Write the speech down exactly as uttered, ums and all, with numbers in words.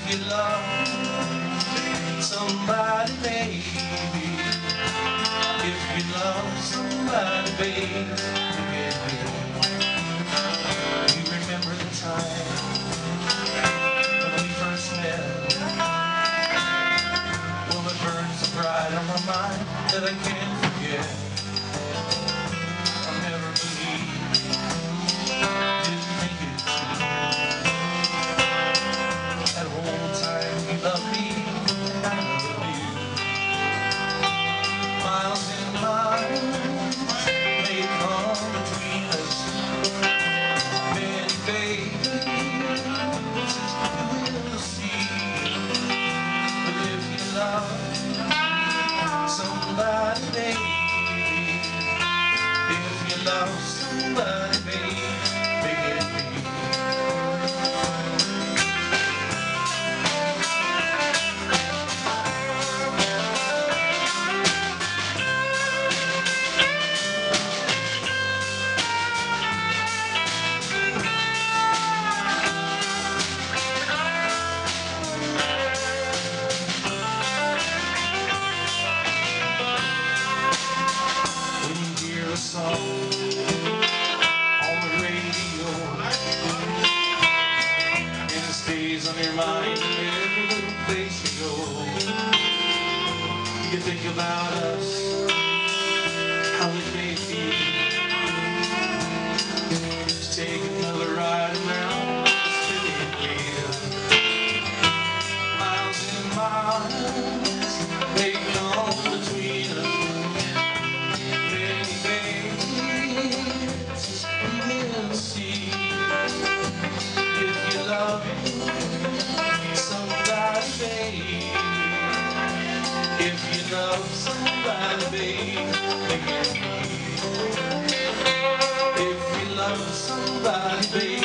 you love somebody, baby, if you love somebody, baby, you remember the time when we first met. Well, it burns so bright on my mind that I can't forget. I'll never believe, didn't think it true. That whole time you loved me, and I loved you. Miles and miles may come between us, many babies you will see. But if you love somebody, baby, if you love somebody, baby, forget me. A song on the radio, and it stays on your mind in every little place you go. You think about us, how it may feel to take another ride around the spinning wheel. Miles and miles may come between us, somebody, baby, if you love somebody, baby, forget me. If you love somebody, baby,